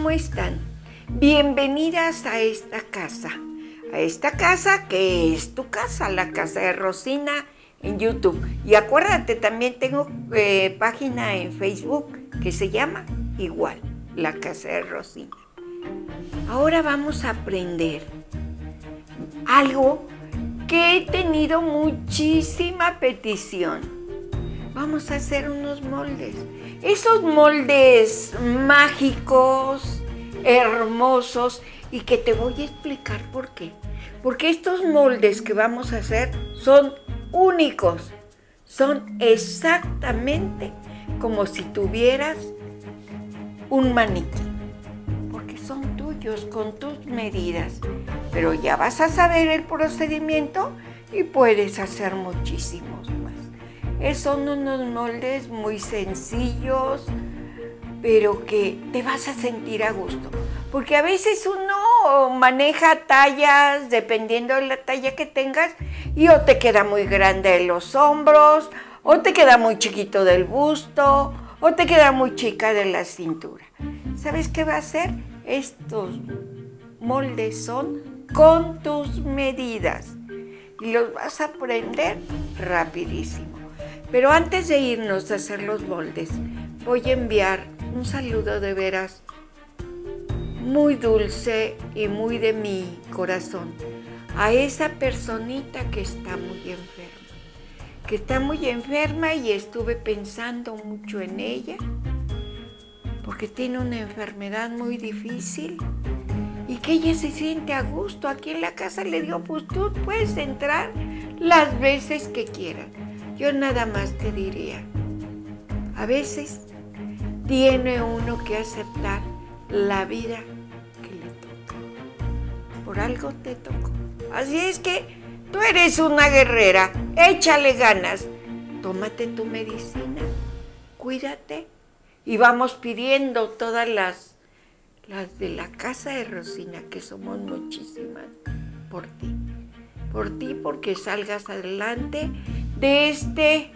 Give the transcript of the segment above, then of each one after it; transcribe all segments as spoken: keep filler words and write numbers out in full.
¿cómo están? Bienvenidas a esta casa, a esta casa que es tu casa, la casa de Rosina en YouTube. Y acuérdate, también tengo eh, página en Facebook que se llama igual, la casa de Rosina. Ahora vamos a aprender algo que he tenido muchísima petición. Vamos a hacer unos moldes. Esos moldes mágicos, hermosos, y que te voy a explicar por qué. Porque estos moldes que vamos a hacer son únicos. Son exactamente como si tuvieras un maniquí. Porque son tuyos, con tus medidas. Pero ya vas a saber el procedimiento y puedes hacer muchísimos más. Son unos moldes muy sencillos, pero que te vas a sentir a gusto. Porque a veces uno maneja tallas, dependiendo de la talla que tengas, y o te queda muy grande de los hombros, o te queda muy chiquito del busto, o te queda muy chica de la cintura. ¿Sabes qué va a hacer? Estos moldes son con tus medidas y los vas a aprender rapidísimo. Pero antes de irnos a hacer los moldes, voy a enviar un saludo de veras muy dulce y muy de mi corazón a esa personita que está muy enferma. Que está muy enferma y estuve pensando mucho en ella porque tiene una enfermedad muy difícil y que ella se siente a gusto. Aquí en la casa le digo, pues tú puedes entrar las veces que quieras. Yo nada más te diría, a veces tiene uno que aceptar la vida que le toca. Por algo te tocó. Así es que tú eres una guerrera, échale ganas. Tómate tu medicina, cuídate y vamos pidiendo todas las, las de la casa de Rosina, que somos muchísimas, por ti. Por ti, porque salgas adelante de este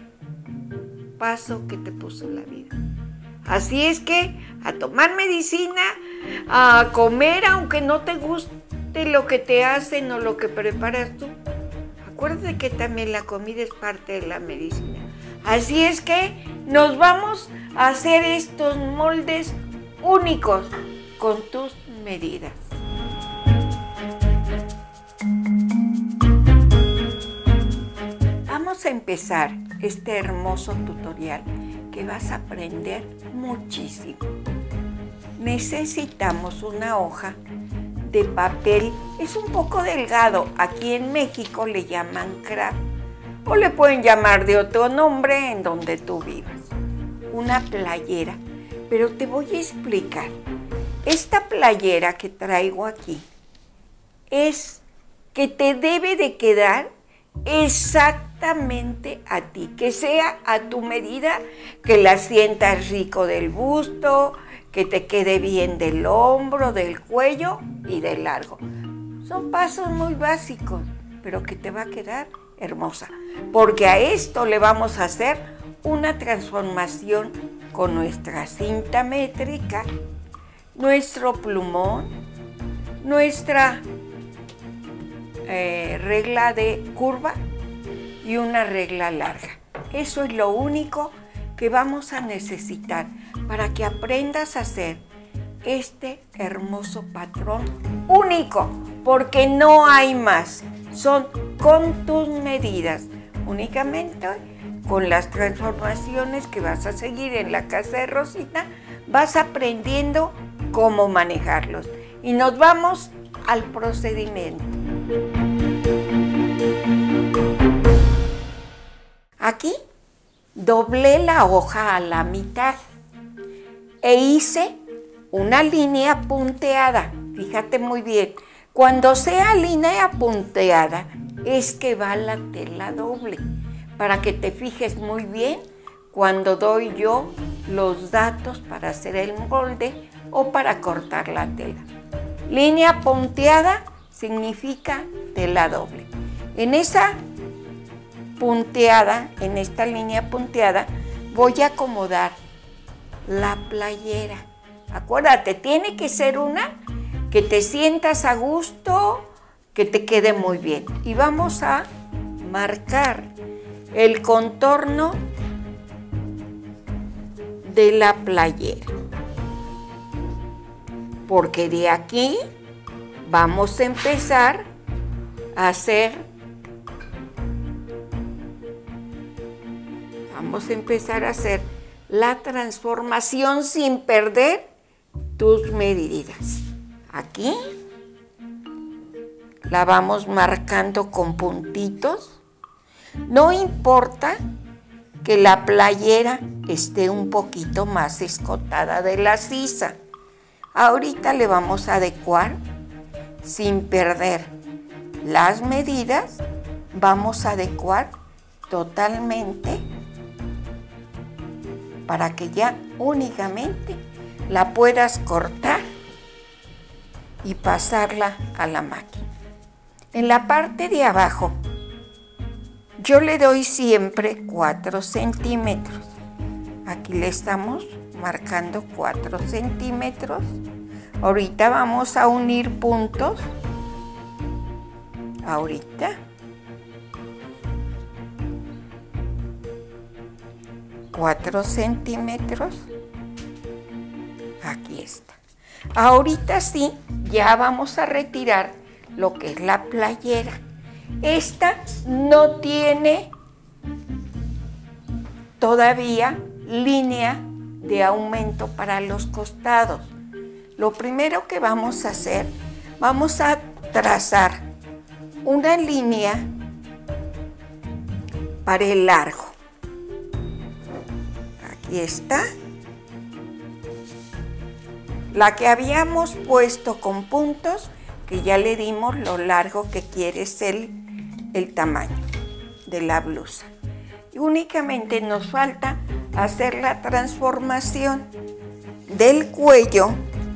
paso que te puso la vida. Así es que a tomar medicina, a comer aunque no te guste lo que te hacen o lo que preparas tú. Acuérdate que también la comida es parte de la medicina. Así es que nos vamos a hacer estos moldes únicos con tus medidas. Vamos a empezar este hermoso tutorial que vas a aprender muchísimo. Necesitamos una hoja de papel, es un poco delgado, aquí en México le llaman craft o le pueden llamar de otro nombre en donde tú vivas. Una playera, pero te voy a explicar. Esta playera que traigo aquí es que te debe de quedar exactamente a ti, que sea a tu medida, que la sientas rico del busto, que te quede bien del hombro, del cuello y del largo. Son pasos muy básicos, pero que te va a quedar hermosa, porque a esto le vamos a hacer una transformación con nuestra cinta métrica, nuestro plumón, nuestra Eh, regla de curva y una regla larga. Eso es lo único que vamos a necesitar para que aprendas a hacer este hermoso patrón único, porque no hay más. Son con tus medidas, únicamente con las transformaciones que vas a seguir en la casa de Rosina, vas aprendiendo cómo manejarlos. Y nos vamos al procedimiento. Aquí doblé la hoja a la mitad e hice una línea punteada. Fíjate muy bien, cuando sea línea punteada es que va la tela doble, para que te fijes muy bien cuando doy yo los datos para hacer el molde o para cortar la tela. Línea punteada significa tela doble. En esa punteada, en esta línea punteada, voy a acomodar la playera. Acuérdate, tiene que ser una que te sientas a gusto, que te quede muy bien. Y vamos a marcar el contorno de la playera. Porque de aquí vamos a empezar a hacer, vamos a empezar a hacer la transformación sin perder tus medidas. Aquí la vamos marcando con puntitos. No importa que la playera esté un poquito más escotada de la sisa. Ahorita le vamos a adecuar sin perder las medidas. Vamos a adecuar totalmente para que ya únicamente la puedas cortar y pasarla a la máquina. En la parte de abajo yo le doy siempre cuatro centímetros. Aquí le estamos marcando cuatro centímetros. Ahorita vamos a unir puntos. Ahorita. cuatro centímetros. Aquí está. Ahorita sí, ya vamos a retirar lo que es la playera. Esta no tiene todavía línea de aumento para los costados. Lo primero que vamos a hacer, vamos a trazar una línea para el largo. Aquí está. La que habíamos puesto con puntos, que ya le dimos lo largo que quiere ser el, el tamaño de la blusa. Y únicamente nos falta hacer la transformación del cuello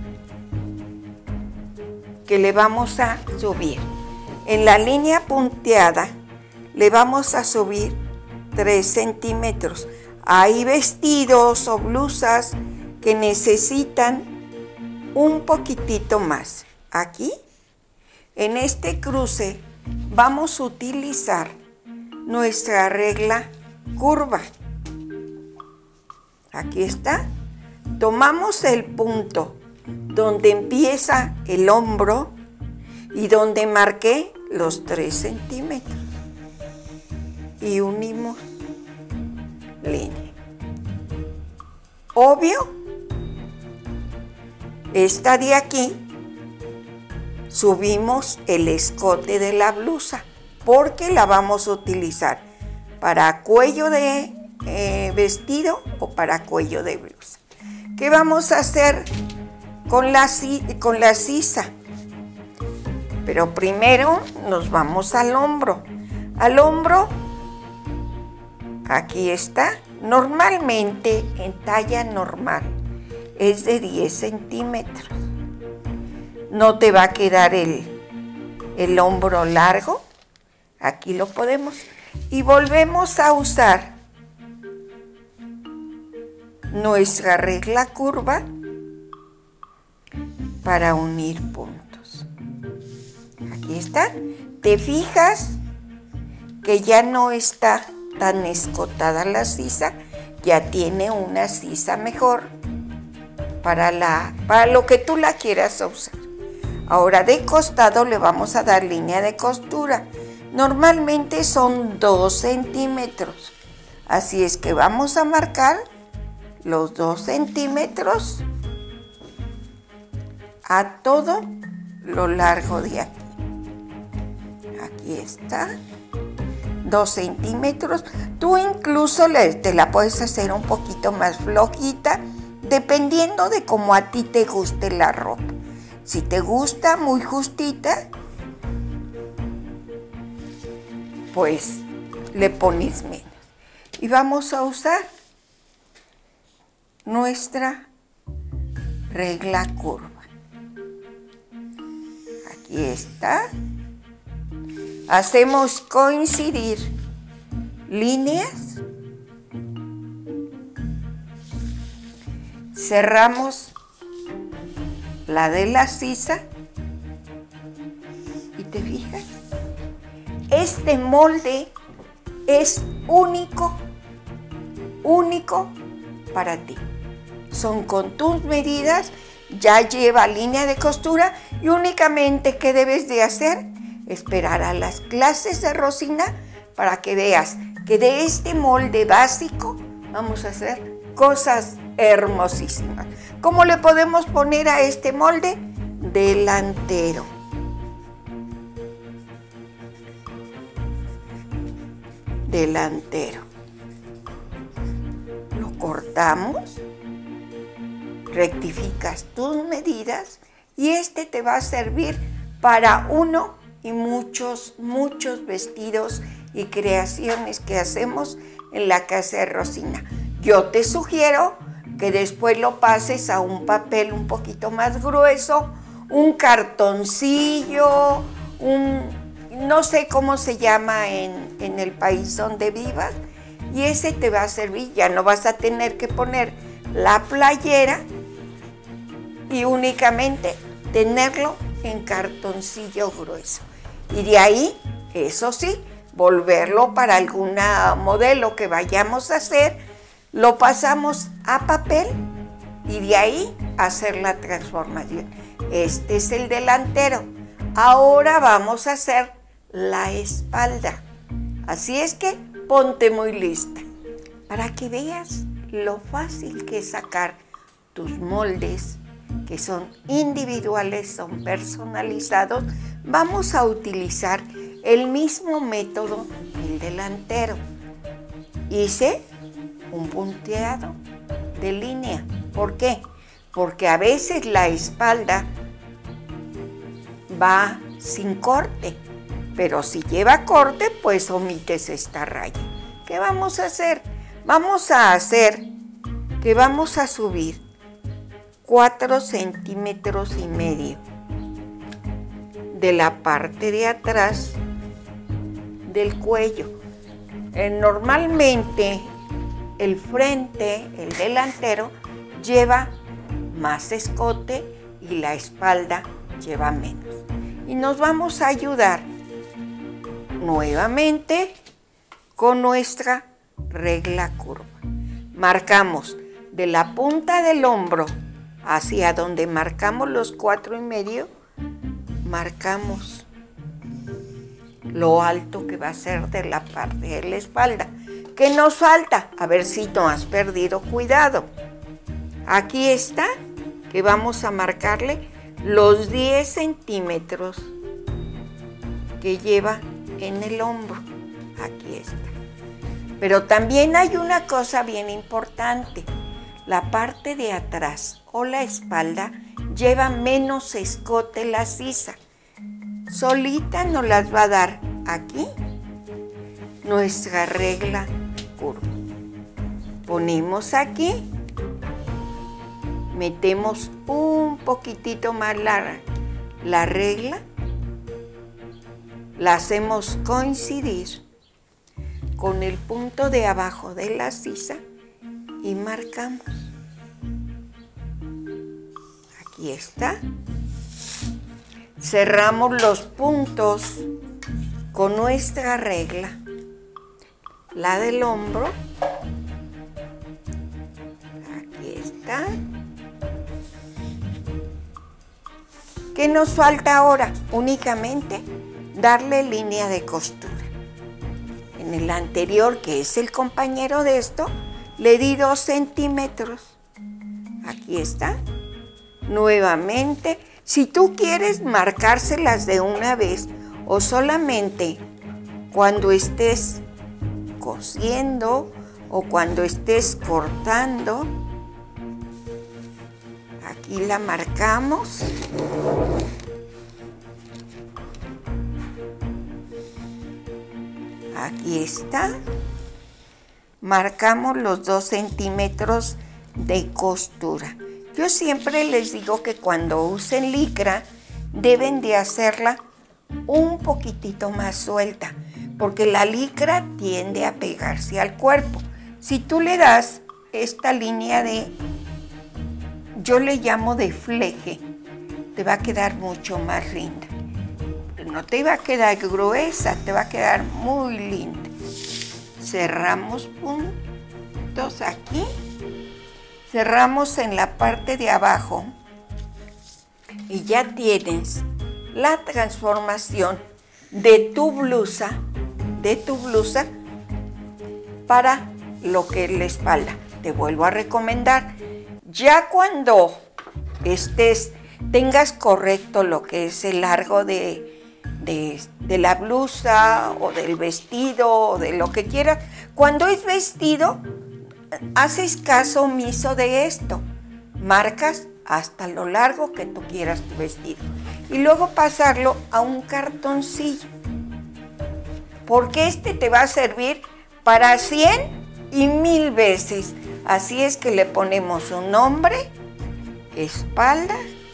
que le vamos a subir. En la línea punteada le vamos a subir tres centímetros. Hay vestidos o blusas que necesitan un poquitito más. Aquí, en este cruce, vamos a utilizar nuestra regla curva. Aquí está. Tomamos el punto donde empieza el hombro y donde marqué los tres centímetros. Y unimos línea. Obvio, esta de aquí, subimos el escote de la blusa porque la vamos a utilizar para cuello de eh, vestido o para cuello de blusa. ¿Qué vamos a hacer con la, con la sisa? Pero primero nos vamos al hombro. Al hombro, aquí está. Normalmente en talla normal es de diez centímetros. No te va a quedar el, el hombro largo. Aquí lo podemos. Y volvemos a usar nuestra regla curva para unir puntos. Aquí está. ¿Te fijas que ya no está tan escotada la sisa? Ya tiene una sisa mejor para, la, para lo que tú la quieras usar. Ahora de costado le vamos a dar línea de costura. Normalmente son dos centímetros. Así es que vamos a marcar los dos centímetros a todo lo largo de aquí. Aquí está. Dos centímetros. Tú incluso le, te la puedes hacer un poquito más flojita, dependiendo de cómo a ti te guste la ropa. Si te gusta muy justita, pues le pones menos. Y vamos a usar nuestra regla curva. Aquí está. Hacemos coincidir líneas. Cerramos la de la sisa. ¿Y te fijas? Este molde es único, único para ti. Son con tus medidas, ya lleva línea de costura y únicamente ¿qué debes de hacer? Esperar a las clases de Rosina para que veas que de este molde básico vamos a hacer cosas hermosísimas. ¿Cómo le podemos poner a este molde? Delantero. Delantero. Lo cortamos, rectificas tus medidas y este te va a servir para uno y muchos, muchos vestidos y creaciones que hacemos en la casa de Rosina. Yo te sugiero que después lo pases a un papel un poquito más grueso, un cartoncillo, un no sé cómo se llama en, en el país donde vivas, y ese te va a servir. Ya no vas a tener que poner la playera y únicamente tenerlo en cartoncillo grueso. Y de ahí, eso sí, volverlo para algún modelo que vayamos a hacer, lo pasamos a papel y de ahí hacer la transformación. Este es el delantero. Ahora vamos a hacer la espalda. Así es que ponte muy lista para que veas lo fácil que es sacar tus moldes, que son individuales, son personalizados. Vamos a utilizar el mismo método que el delantero. Hice un punteado de línea. ¿Por qué? Porque a veces la espalda va sin corte, pero si lleva corte, pues omites esta raya. ¿Qué vamos a hacer? Vamos a hacer que vamos a subir cuatro centímetros y medio de la parte de atrás del cuello. Eh, normalmente el frente, el delantero, lleva más escote y la espalda lleva menos. Y nos vamos a ayudar nuevamente con nuestra regla curva. Marcamos de la punta del hombro hacia donde marcamos los cuatro y medio, marcamos lo alto que va a ser de la parte de la espalda. ¿Qué nos falta? A ver si no has perdido cuidado. Aquí está, que vamos a marcarle los diez centímetros que lleva en el hombro. Aquí está. Pero también hay una cosa bien importante. La parte de atrás o la espalda lleva menos escote la sisa. Solita nos las va a dar aquí nuestra regla curva. Ponemos aquí, metemos un poquitito más la, la regla, la hacemos coincidir con el punto de abajo de la sisa y marcamos. Aquí está. Cerramos los puntos con nuestra regla, la del hombro. Aquí está. ¿Qué nos falta ahora? Únicamente darle línea de costura. En el anterior, que es el compañero de esto, le di dos centímetros. Aquí está. Nuevamente, si tú quieres marcárselas de una vez o solamente cuando estés cosiendo o cuando estés cortando, aquí la marcamos. Aquí está. Marcamos los dos centímetros de costura. Yo siempre les digo que cuando usen licra deben de hacerla un poquitito más suelta, porque la licra tiende a pegarse al cuerpo. Si tú le das esta línea de, yo le llamo de fleje, te va a quedar mucho más linda. No te va a quedar gruesa, te va a quedar muy linda. Cerramos puntos aquí. Cerramos en la parte de abajo. Y ya tienes la transformación de tu blusa, de tu blusa para lo que es la espalda. Te vuelvo a recomendar, ya cuando estés, tengas correcto lo que es el largo de, de, de la blusa o del vestido o de lo que quieras, cuando es vestido, haces caso omiso de esto, marcas hasta lo largo que tú quieras tu vestido y luego pasarlo a un cartoncillo, porque este te va a servir para cien y mil veces. Así es que le ponemos un nombre, espalda,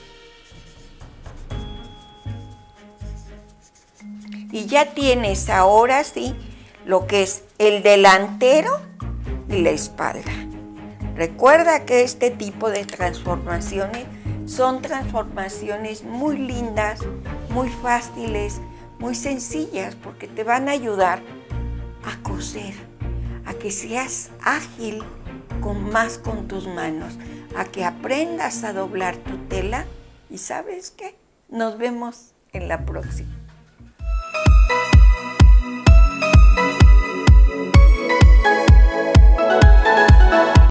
y ya tienes ahora sí lo que es el delantero y la espalda. Recuerda que este tipo de transformaciones son transformaciones muy lindas, muy fáciles, muy sencillas, porque te van a ayudar a coser, a que seas ágil con más con tus manos, a que aprendas a doblar tu tela. ¿Y sabes qué? Nos vemos en la próxima.